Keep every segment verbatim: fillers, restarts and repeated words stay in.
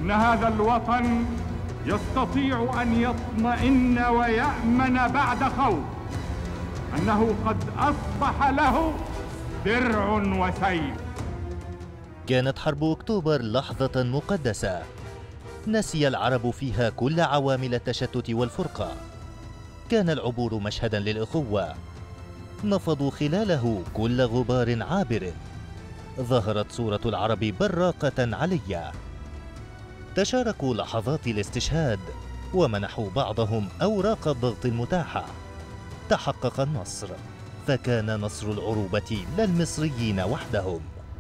إن هذا الوطن يستطيع أن يطمئن ويأمن بعد خوف، أنه قد أصبح له درع وسيف. كانت حرب أكتوبر لحظة مقدسة نسي العرب فيها كل عوامل التشتت والفرقة. كان العبور مشهدا للأخوة، نفضوا خلاله كل غبار عابر. ظهرت صورة العرب براقة عليا، تشاركوا لحظات الاستشهاد ومنحوا بعضهم أوراق الضغط المتاحة. تحقق النصر، فكان نصر العروبة للمصريين وحدهم.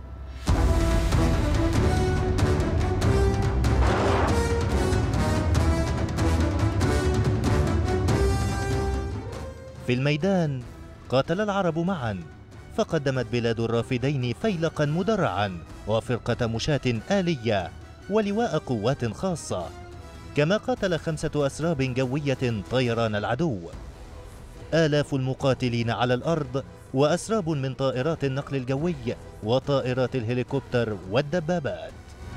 في الميدان قاتل العرب معا، فقدمت بلاد الرافدين فيلقا مدرعا وفرقة مشاة آلية ولواء قوات خاصة، كما قاتل خمسة أسراب جوية طيران العدو. آلاف المقاتلين على الأرض وأسراب من طائرات النقل الجوي وطائرات الهليكوبتر والدبابات.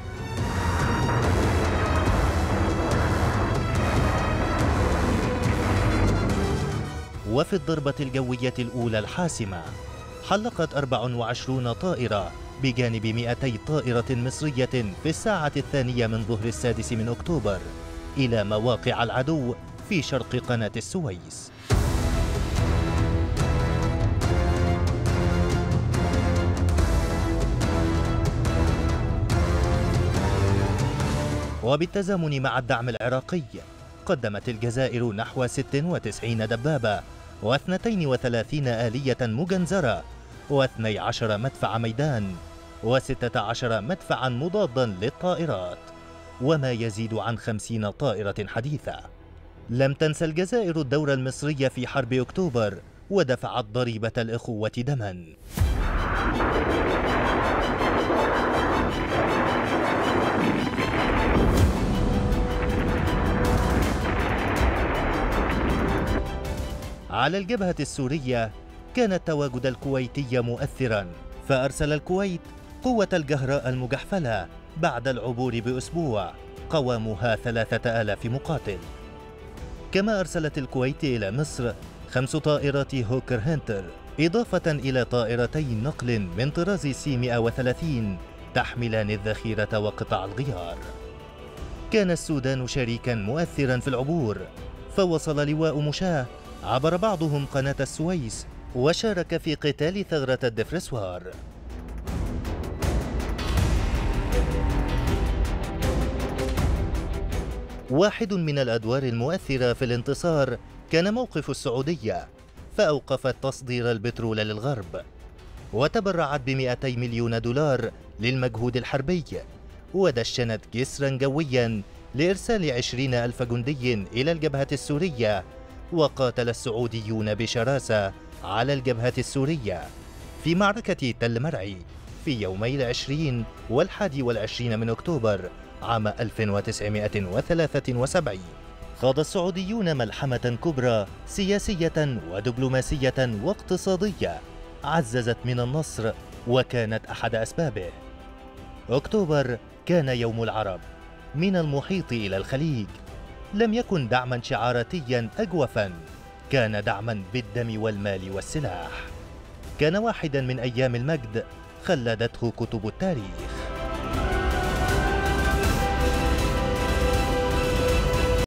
وفي الضربة الجوية الأولى الحاسمة حلقت أربع وعشرين طائرة بجانب مئتي طائرة مصرية في الساعة الثانية من ظهر السادس من أكتوبر إلى مواقع العدو في شرق قناة السويس. وبالتزامن مع الدعم العراقي قدمت الجزائر نحو ست وتسعين دبابة واثنتين وثلاثين آلية مجنزرة واثني عشر مدفع ميدان وستة عشر مدفعا مضادا للطائرات وما يزيد عن خمسين طائرة حديثة. لم تنسى الجزائر الدور المصري في حرب أكتوبر ودفعت ضريبة الأخوة دما. على الجبهة السورية كان التواجد الكويتي مؤثرا، فأرسل الكويت قوة الجهراء المجحفلة بعد العبور بأسبوع قوامها ثلاثة آلاف مقاتل. كما أرسلت الكويت إلى مصر خمس طائرات هوكر هنتر إضافة إلى طائرتي نقل من طراز سي مئة وثلاثين تحملان الذخيرة وقطع الغيار. كان السودان شريكا مؤثرا في العبور، فوصل لواء مشاة عبر بعضهم قناة السويس وشارك في قتال ثغرة الدفرسوار. واحد من الأدوار المؤثرة في الانتصار كان موقف السعودية، فأوقفت تصدير البترول للغرب وتبرعت بمئتي مليون دولار للمجهود الحربي، ودشنت جسرا جويا لإرسال عشرين ألف جندي إلى الجبهة السورية. وقاتل السعوديون بشراسة على الجبهة السورية في معركة تل مرعي في يومي العشرين والحادي والعشرين من أكتوبر عام ألف وتسعمائة وثلاثة وسبعين. خاض السعوديون ملحمة كبرى سياسية ودبلوماسية واقتصادية عززت من النصر وكانت أحد أسبابه. أكتوبر كان يوم العرب من المحيط إلى الخليج، لم يكن دعما شعاراتيا أجوفا، كان دعما بالدم والمال والسلاح. كان واحدا من أيام المجد خلدته كتب التاريخ.